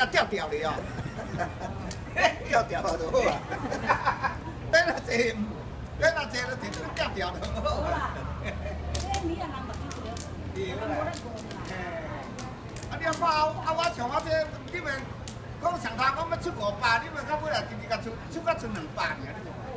甲调调咧哦，调调就好啊。等若坐，等若坐就直接调调就好啊。 你也人目睭了， 对无咧顾啦。 啊，你看我像我这，你们讲上头讲要出500，你们到尾来直接甲出到剩200尔，你看。